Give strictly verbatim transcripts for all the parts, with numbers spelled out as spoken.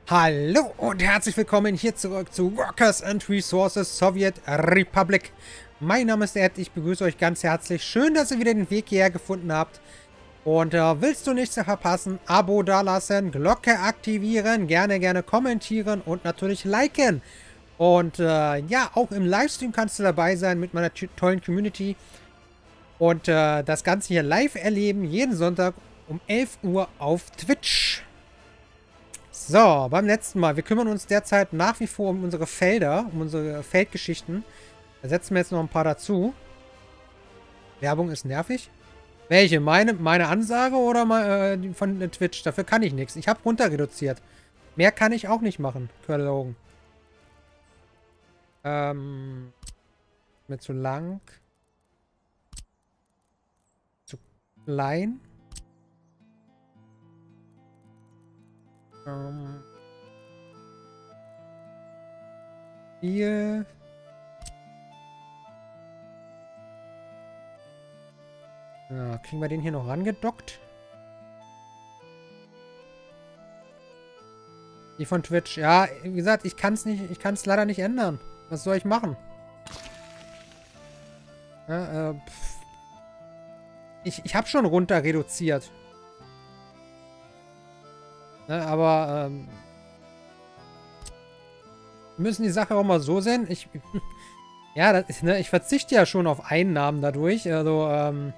Hallo und herzlich willkommen hier zurück zu Workers and Resources Soviet Republic. Mein Name ist Ed, ich begrüße euch ganz herzlich. Schön, dass ihr wieder den Weg hierher gefunden habt. Und äh, willst du nichts verpassen, Abo dalassen, Glocke aktivieren, gerne, gerne kommentieren und natürlich liken. Und äh, ja, auch im Livestream kannst du dabei sein mit meiner tollen Community. Und äh, das Ganze hier live erleben, jeden Sonntag um elf Uhr auf Twitch. So, beim letzten Mal. Wir kümmern uns derzeit nach wie vor um unsere Felder, um unsere Feldgeschichten. Da setzen wir jetzt noch ein paar dazu. Werbung ist nervig. Welche? Meine, meine Ansage oder mal, äh, von äh, Twitch? Dafür kann ich nichts. Ich habe runter reduziert. Mehr kann ich auch nicht machen, Colonel Logan. Ähm. Mir zu lang. Zu klein. Ähm. Viel. Ja, kriegen wir den hier noch rangedockt? Die von Twitch. Ja, wie gesagt, ich kann es nicht, ich kann es leider nicht ändern. Was soll ich machen? Ja, äh, ich ich habe schon runter reduziert. Ne, aber ähm, wir müssen die Sache auch mal so sehen. Ich ja, das ist, ne, ich verzichte ja schon auf Einnahmen dadurch. Also ähm,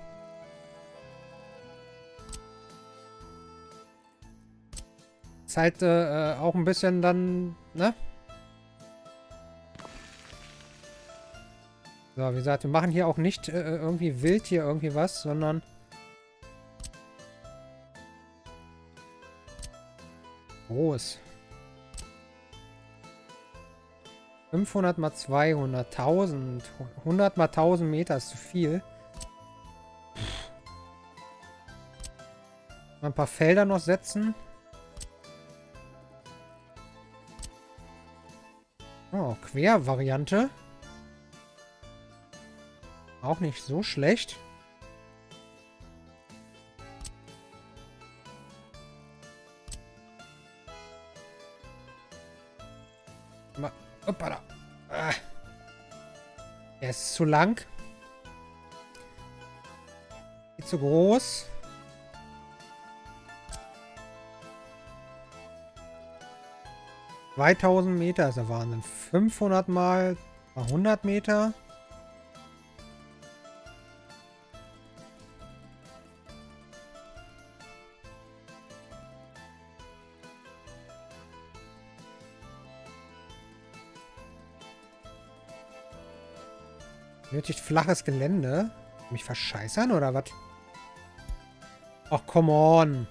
ist halt äh, auch ein bisschen dann, ne? So, wie gesagt, wir machen hier auch nicht äh, irgendwie wild hier irgendwie was, sondern groß. fünfhundert mal zweihundert, tausend, hundert mal tausend Meter ist zu viel. Mal ein paar Felder noch setzen. Oh, Quervariante. Auch nicht so schlecht. Mal, hoppala. Ah. Er ist zu lang. Viel zu groß. zweitausend Meter ist der Wahnsinn. fünfhundert mal hundert Meter. Nötigt flaches Gelände. Mich verscheißern oder was? Ach, come on.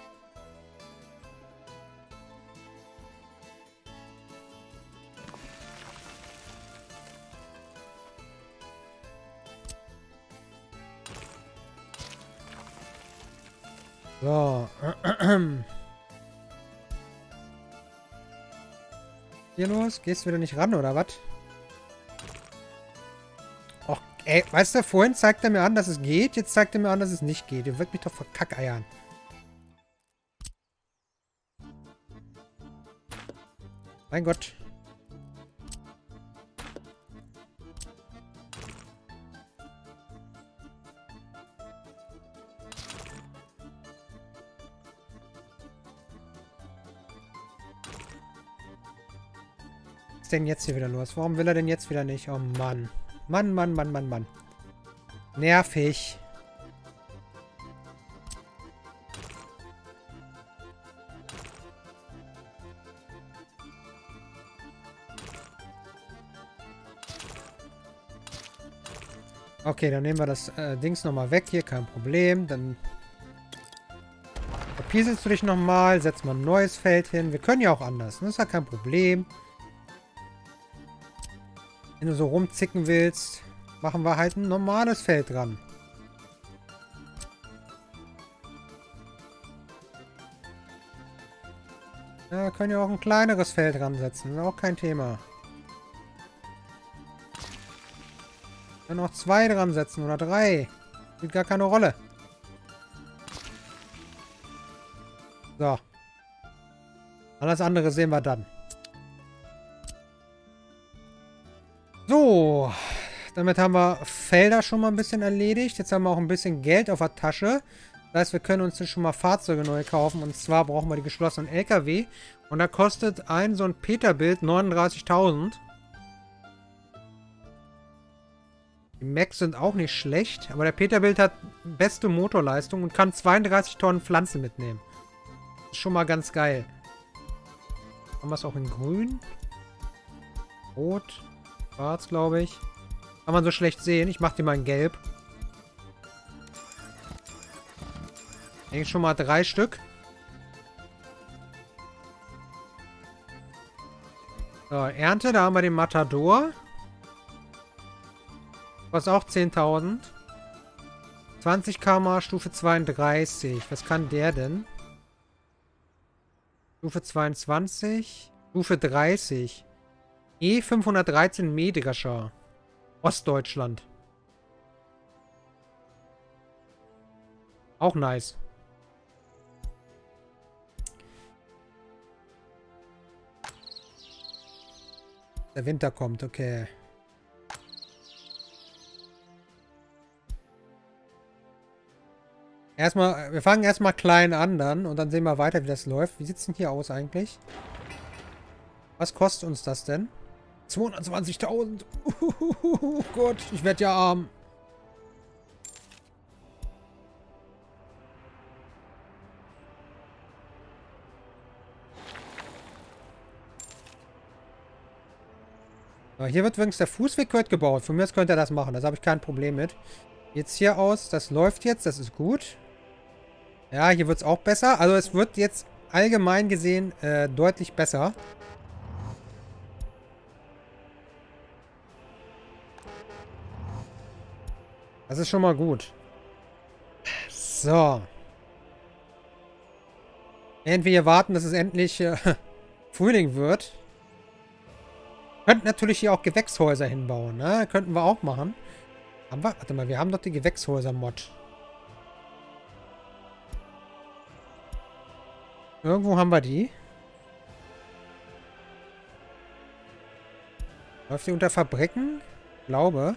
So. Hier los? Gehst du wieder nicht ran, oder was? Och, ey, weißt du, vorhin zeigt er mir an, dass es geht. Jetzt zeigt er mir an, dass es nicht geht. Ihr wirkt mich doch verkackeiern. Mein Gott. Was ist denn jetzt hier wieder los? Warum will er denn jetzt wieder nicht? Oh Mann. Mann, Mann, Mann, Mann, Mann. Nervig. Okay, dann nehmen wir das äh, Dings nochmal weg hier. Kein Problem. Dann verpieselst du dich nochmal. Setz mal ein neues Feld hin. Wir können ja auch anders. Das ist ja kein Problem. Wenn du so rumzicken willst, machen wir halt ein normales Feld dran. Ja, wir können ja auch ein kleineres Feld dran setzen. Auch kein Thema. Wir können auch zwei dran setzen oder drei. Spielt gar keine Rolle. So. Alles andere sehen wir dann. So. Damit haben wir Felder schon mal ein bisschen erledigt. Jetzt haben wir auch ein bisschen Geld auf der Tasche. Das heißt, wir können uns jetzt schon mal Fahrzeuge neu kaufen. Und zwar brauchen wir die geschlossenen L K W. Und da kostet ein so ein Peterbilt neununddreißigtausend. Die Macs sind auch nicht schlecht. Aber der Peterbilt hat beste Motorleistung und kann zweiunddreißig Tonnen Pflanze mitnehmen. Das ist schon mal ganz geil. Haben wir es auch in grün? Rot? Schwarz, glaube ich. Kann man so schlecht sehen. Ich mache die mal in gelb. Eigentlich schon mal drei Stück. So, Ernte, da haben wir den Matador. Kostet auch zehntausend. zwanzig Kilometer pro Stunde, Stufe zweiunddreißig. Was kann der denn? Stufe zweiundzwanzig. Stufe dreißig. E fünfhundertdreizehn Mähdrescher. Ostdeutschland. Auch nice. Der Winter kommt, okay. Erstmal, wir fangen erstmal klein an dann und dann sehen wir weiter, wie das läuft. Wie sieht es denn hier aus eigentlich? Was kostet uns das denn? zweihundertzwanzigtausend. Oh Gott, ich werde ja arm. So, hier wird übrigens der Fußweg heute gebaut. Von mir aus könnte er das machen. Das habe ich kein Problem mit. Jetzt hier aus. Das läuft jetzt. Das ist gut. Ja, hier wird es auch besser. Also es wird jetzt allgemein gesehen äh, deutlich besser. Das ist schon mal gut. So. Während wir hier warten, dass es endlich äh, Frühling wird. Könnten natürlich hier auch Gewächshäuser hinbauen, ne? Könnten wir auch machen. Haben wir? Warte mal, wir haben doch die Gewächshäuser-Mod. Irgendwo haben wir die. Läuft die unter Fabriken? Ich glaube.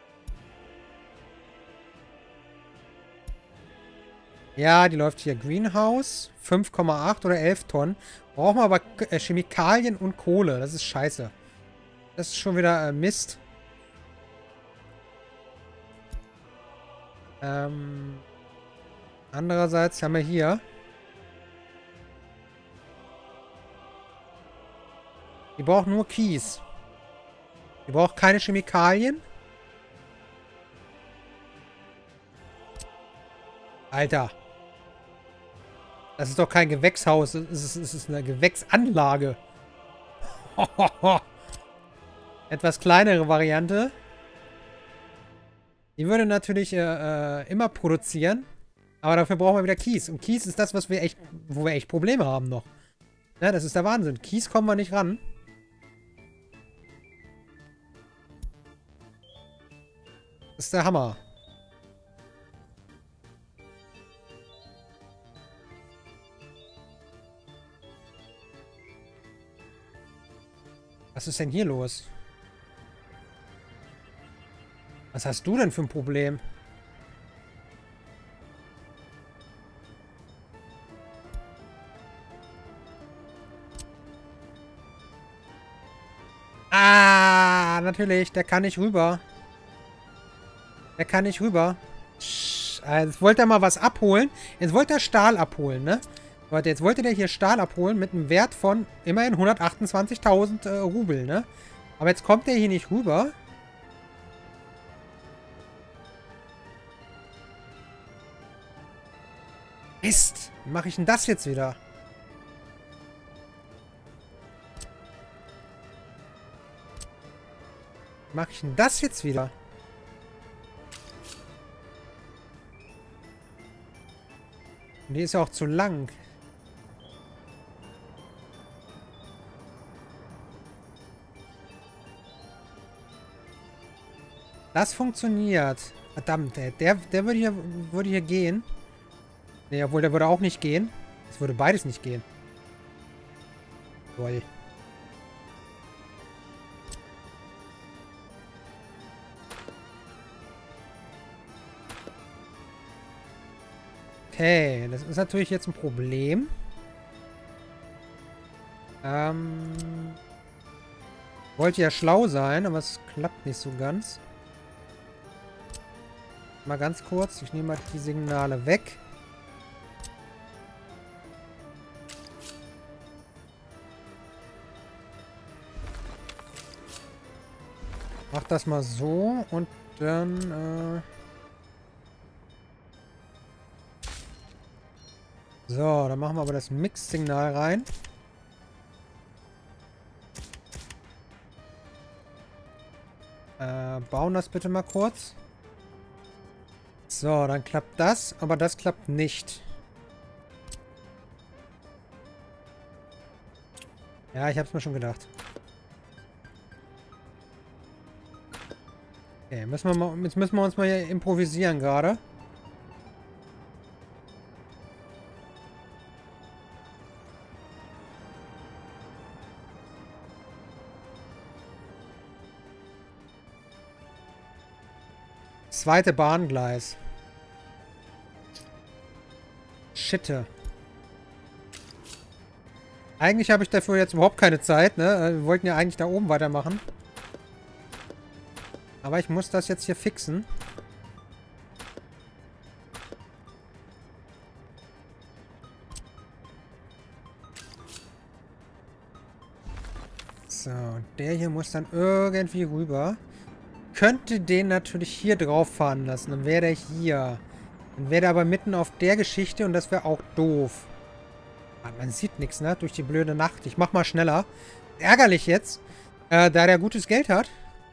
Ja, die läuft hier. Greenhouse. fünf Komma acht oder elf Tonnen. Brauchen wir aber äh, Chemikalien und Kohle. Das ist scheiße. Das ist schon wieder äh, Mist. Ähm, andererseits haben wir hier. Die braucht nur Kies. Die braucht keine Chemikalien. Alter. Das ist doch kein Gewächshaus. Es ist, es ist eine Gewächsanlage. Etwas kleinere Variante. Die würde natürlich äh, äh, immer produzieren. Aber dafür brauchen wir wieder Kies. Und Kies ist das, was wir echt, wo wir echt Probleme haben noch. Ja, das ist der Wahnsinn. Kies kommen wir nicht ran. Das ist der Hammer. Was ist denn hier los? Was hast du denn für ein Problem? Ah, natürlich. Der kann nicht rüber. Der kann nicht rüber. Jetzt wollte er mal was abholen. Jetzt wollte er Stahl abholen, ne? Leute, jetzt wollte der hier Stahl abholen mit einem Wert von immerhin hundertachtundzwanzigtausend äh, Rubel, ne? Aber jetzt kommt der hier nicht rüber. Mist! Wie mache ich denn das jetzt wieder? Wie mache ich denn das jetzt wieder? Und die ist ja auch zu lang. Das funktioniert. Verdammt, ey. Der, der würde hier, würde hier gehen. Ne, obwohl der würde auch nicht gehen. Es würde beides nicht gehen. Toll. Okay, das ist natürlich jetzt ein Problem. Ähm... Wollte ja schlau sein, aber es klappt nicht so ganz. Mal ganz kurz. Ich nehme mal die Signale weg. Mach das mal so und dann... Äh so, dann machen wir aber das Mix-Signal rein. Äh, bauen das bitte mal kurz. So, dann klappt das, aber das klappt nicht. Ja, ich hab's mir schon gedacht. Okay, müssen wir mal, jetzt müssen wir uns mal hier improvisieren gerade. Zweite Bahngleis. Shitte. Eigentlich habe ich dafür jetzt überhaupt keine Zeit, ne? Wir wollten ja eigentlich da oben weitermachen. Aber ich muss das jetzt hier fixen. So, der hier muss dann irgendwie rüber. Könnte den natürlich hier drauf fahren lassen. Dann wäre der hier. Dann wäre der aber mitten auf der Geschichte und das wäre auch doof. Aber man sieht nichts, ne? Durch die blöde Nacht. Ich mach mal schneller. Ärgerlich jetzt, äh, da der gutes Geld hat.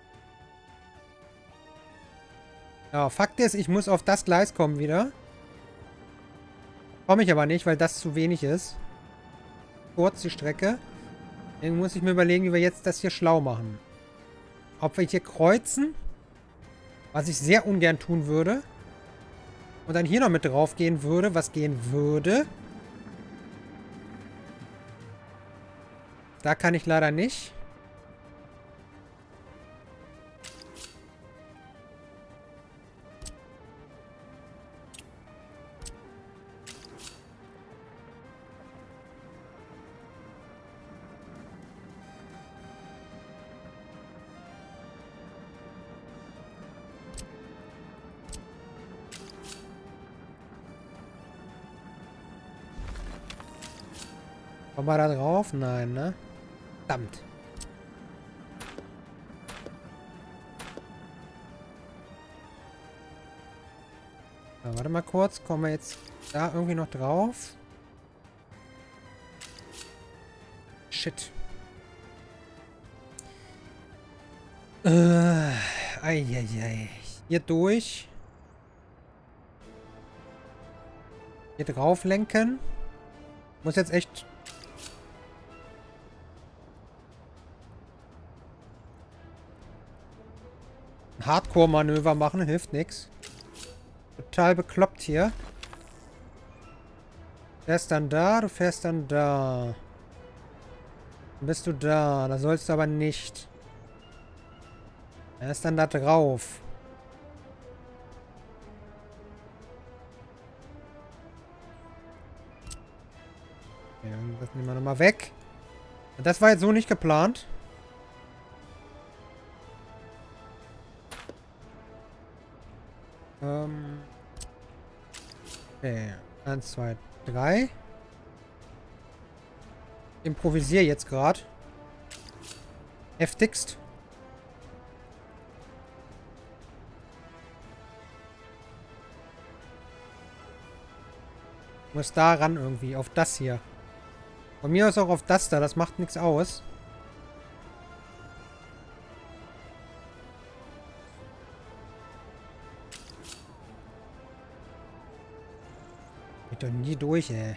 Ja, Fakt ist, ich muss auf das Gleis kommen wieder. Komme ich aber nicht, weil das zu wenig ist. Kurz die Strecke. Deswegen muss ich mir überlegen, wie wir jetzt das hier schlau machen. Ob wir hier kreuzen, was ich sehr ungern tun würde. Und dann hier noch mit drauf gehen würde, was gehen würde. Da kann ich leider nicht. Kommen wir da drauf? Nein, ne? Verdammt. So, warte mal kurz. Kommen wir jetzt da irgendwie noch drauf? Shit. Äh, ei, ei, ei. Hier durch. Hier drauf lenken. Muss jetzt echt... Hardcore-Manöver machen, hilft nichts. Total bekloppt hier. Du fährst dann da, du fährst dann da. Dann bist du da, da sollst du aber nicht. Er ist dann da drauf. Ja, das nehmen wir nochmal weg. Das war jetzt so nicht geplant. Ähm. Okay. Eins, zwei, drei. Improvisiere jetzt gerade. Heftigst. Muss da ran irgendwie. Auf das hier. Von mir aus auch auf das da. Das macht nichts aus. Geht doch nie durch, ey.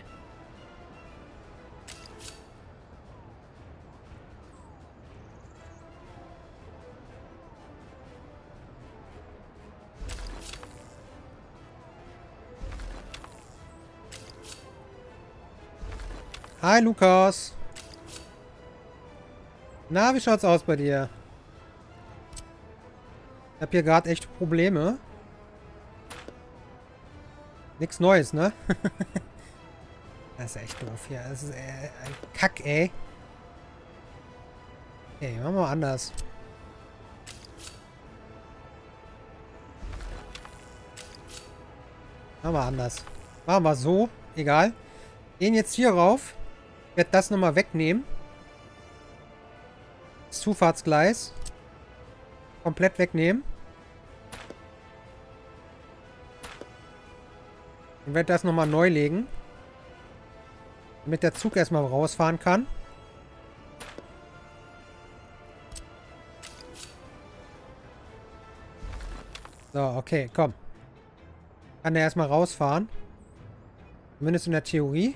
Hi, Lukas. Na, wie schaut's aus bei dir? Ich hab hier gerade echt Probleme. Nichts Neues, ne? Das ist echt doof hier. Das ist äh, ein Kack, ey. Okay, machen wir mal anders. Machen wir anders. Machen wir so. Egal. Gehen jetzt hier rauf. Ich werde das nochmal wegnehmen. Das Zufahrtsgleis. Komplett wegnehmen. Und werde das nochmal neu legen. Damit der Zug erstmal rausfahren kann. So, okay, komm. Kann der erstmal rausfahren. Zumindest in der Theorie.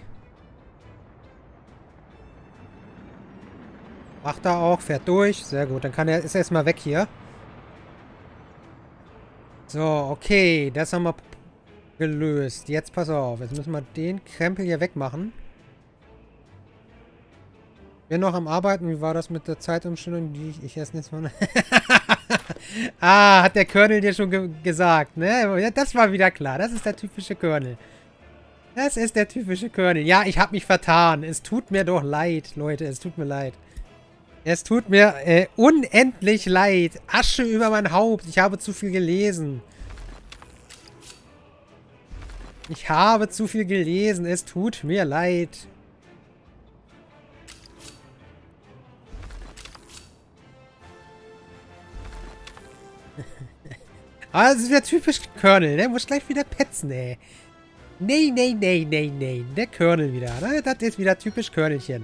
Macht er auch, fährt durch. Sehr gut, dann kann er, ist er erstmal weg hier. So, okay, das haben wir gelöst. Jetzt pass auf, jetzt müssen wir den Krempel hier wegmachen. Wir noch am Arbeiten. Wie war das mit der Zeitumstellung, die ich, ich erst nicht mal... Ah, hat der Colonel dir schon ge gesagt, ne? Ja, das war wieder klar. Das ist der typische Colonel. Das ist der typische Colonel. Ja, ich habe mich vertan. Es tut mir doch leid, Leute. Es tut mir leid. Es tut mir äh, unendlich leid. Asche über mein Haupt. Ich habe zu viel gelesen. Ich habe zu viel gelesen. Es tut mir leid. Ah, das ist wieder typisch Colonel, der muss gleich wieder petzen, ey. Nee, nee, nee, nee, nee. Der Colonel wieder, ne? Das ist wieder typisch Colonelchen.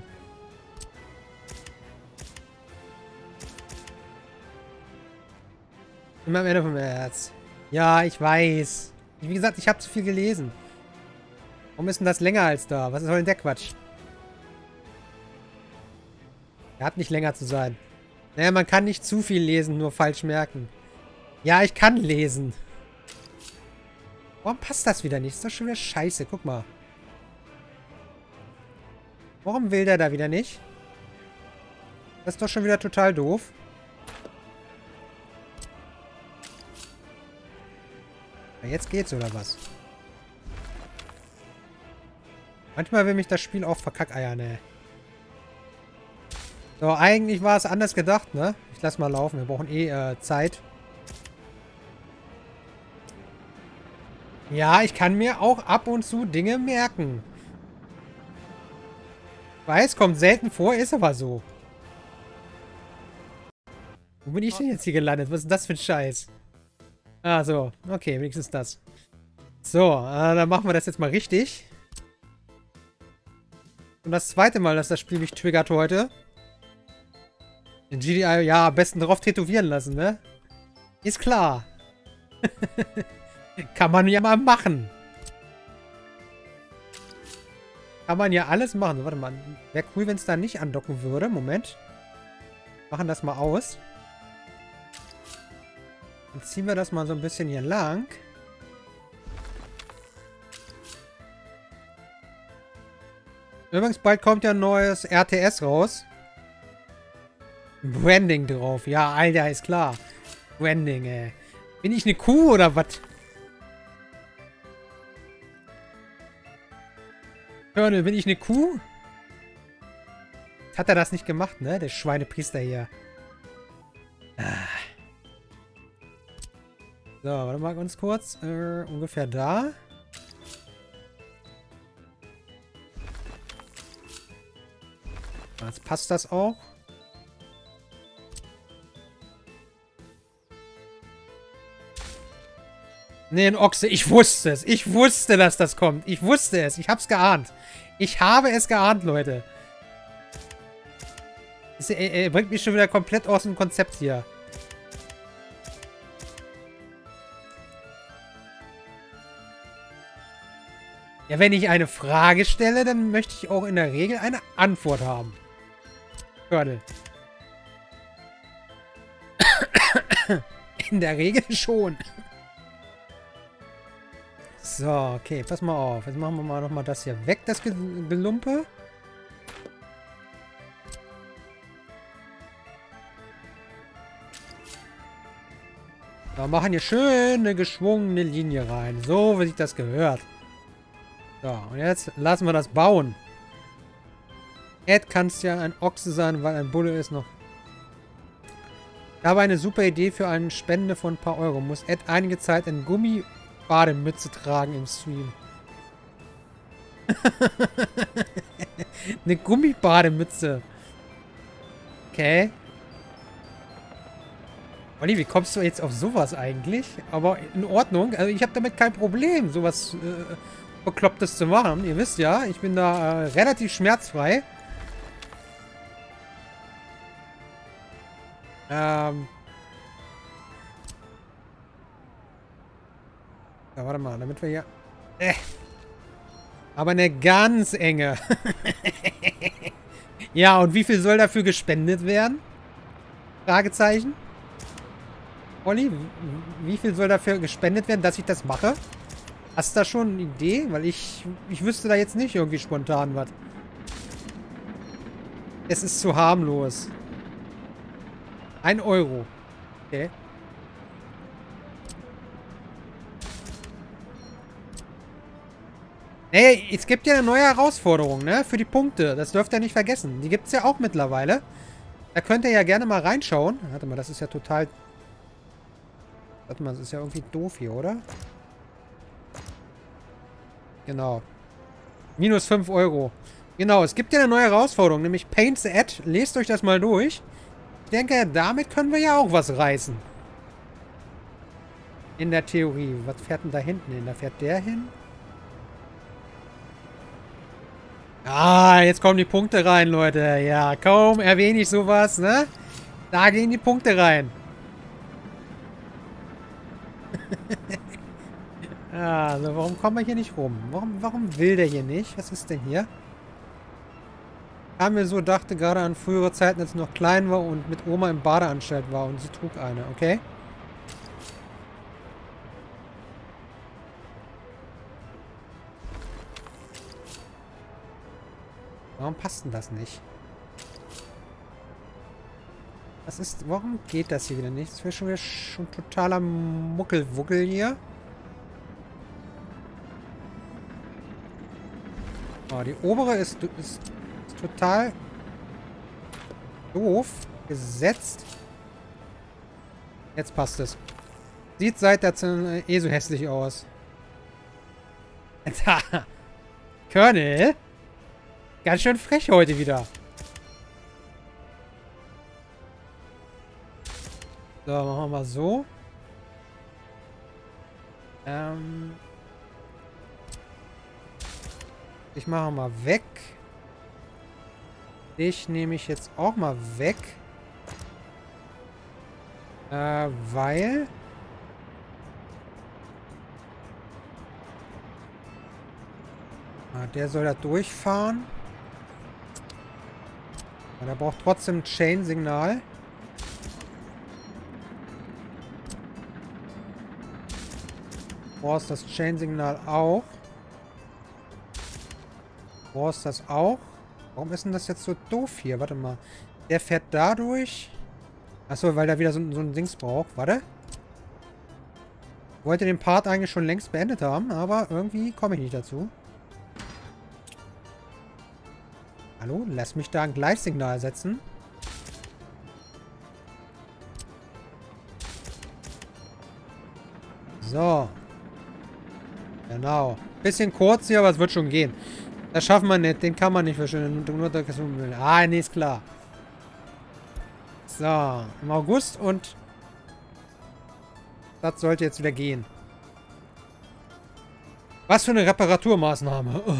Immer am Ende vom Herz. Ja, ich weiß. Wie gesagt, ich habe zu viel gelesen. Warum ist denn das länger als da? Was soll denn der Quatsch? Er hat nicht länger zu sein. Naja, man kann nicht zu viel lesen, nur falsch merken. Ja, ich kann lesen. Warum passt das wieder nicht? Ist doch schon wieder scheiße. Guck mal. Warum will der da wieder nicht? Das ist doch schon wieder total doof. Ja, jetzt geht's, oder was? Manchmal will mich das Spiel auch verkackeiern, ey. So, eigentlich war es anders gedacht, ne? Ich lass mal laufen. Wir brauchen eh äh, Zeit. Ja, ich kann mir auch ab und zu Dinge merken. Ich weiß, kommt selten vor, ist aber so. Wo bin ich denn jetzt hier gelandet? Was ist denn das für ein Scheiß? Ah, so. Okay, wenigstens das. So, äh, dann machen wir das jetzt mal richtig. Und das zweite Mal, dass das Spiel mich triggert heute. Den G D I, ja, am besten drauf tätowieren lassen, ne? Ist klar. Kann man ja mal machen. Kann man ja alles machen. Warte mal. Wäre cool, wenn es da nicht andocken würde. Moment. Machen das mal aus. Dann ziehen wir das mal so ein bisschen hier lang. Übrigens, bald kommt ja ein neues R T S raus. Branding drauf. Ja, Alter, ist klar. Branding, ey. Bin ich eine Kuh oder was? Colonel, bin ich eine Kuh? Jetzt hat er das nicht gemacht, ne? Der Schweinepriester hier. Ah. So, warte mal ganz kurz. Äh, ungefähr da. Jetzt passt das auch. Nee, ein Ochse. Ich wusste es. Ich wusste, dass das kommt. Ich wusste es. Ich hab's geahnt. Ich habe es geahnt, Leute. Es, er, er bringt mich schon wieder komplett aus dem Konzept hier. Ja, wenn ich eine Frage stelle, dann möchte ich auch in der Regel eine Antwort haben. Colonel. In der Regel schon. So, okay, pass mal auf. Jetzt machen wir mal nochmal das hier weg, das Gelumpe. Wir machen hier schön eine geschwungene Linie rein. So, wie sich das gehört. So, und jetzt lassen wir das bauen. Ed, kannst ja ein Ochse sein, weil ein Bulle ist noch. Ich habe eine super Idee für eine Spende von ein paar Euro. Muss Ed einige Zeit eine Gummibademütze tragen im Stream. Eine Gummibademütze. Okay. Olli, wie kommst du jetzt auf sowas eigentlich? Aber in Ordnung. Also ich habe damit kein Problem, sowas äh, Beklopptes zu machen. Ihr wisst ja, ich bin da äh, relativ schmerzfrei. Ähm. Ja, warte mal, damit wir hier... Äh. Aber eine ganz enge. Ja, und wie viel soll dafür gespendet werden? Fragezeichen. Olli, wie viel soll dafür gespendet werden, dass ich das mache? Hast du da schon eine Idee? Weil ich, ich wüsste da jetzt nicht irgendwie spontan was. Es ist zu harmlos. Ein Euro. Okay. Hey, es gibt ja eine neue Herausforderung, ne? Für die Punkte. Das dürft ihr nicht vergessen. Die gibt es ja auch mittlerweile. Da könnt ihr ja gerne mal reinschauen. Warte mal, das ist ja total... Warte mal, das ist ja irgendwie doof hier, oder? Genau. Minus fünf Euro. Genau, es gibt ja eine neue Herausforderung, nämlich Paint the Ad. Lest euch das mal durch. Ich denke, damit können wir ja auch was reißen. In der Theorie. Was fährt denn da hinten hin? Da fährt der hin. Ah, jetzt kommen die Punkte rein, Leute. Ja, kaum erwähne ich sowas, ne? Da gehen die Punkte rein. Also, warum kommen wir hier nicht rum? Warum, warum will der hier nicht? Was ist denn hier? Ich mir so dachte gerade an frühere Zeiten, als ich noch klein war und mit Oma im Badeanstalt war und sie trug eine, okay? Warum passt denn das nicht? Was ist... Warum geht das hier wieder nicht? Das wäre schon wieder schon totaler Muckelwuckel hier. Oh, die obere ist, ist, ist total doof gesetzt. Jetzt passt es. Sieht seit der Z eh so hässlich aus. Colonel? Ganz schön frech heute wieder. So, machen wir mal so. Ähm... Ich mache mal weg. Ich nehme ich jetzt auch mal weg. Äh, weil... Ah, der soll da durchfahren. Aber der braucht trotzdem ein Chain-Signal. Du brauchst das Chain-Signal auch. Du brauchst das auch. Warum ist denn das jetzt so doof hier? Warte mal. Der fährt da durch. Achso, weil der wieder so, so ein Dings braucht. Warte. Ich wollte den Part eigentlich schon längst beendet haben, aber irgendwie komme ich nicht dazu. Hallo? Lass mich da ein Gleichsignal setzen. So. Genau. Bisschen kurz hier, aber es wird schon gehen. Das schaffen wir nicht. Den kann man nicht verschwinden. Ah, nee, ist klar. So. Im August und das sollte jetzt wieder gehen. Was für eine Reparaturmaßnahme. Oh.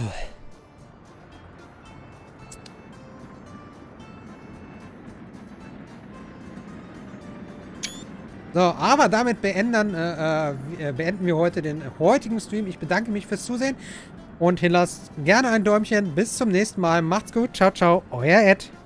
So, aber damit beenden, äh, äh, beenden wir heute den heutigen Stream. Ich bedanke mich fürs Zusehen und hinterlasst gerne ein Däumchen. Bis zum nächsten Mal. Macht's gut. Ciao, ciao. Euer Ed.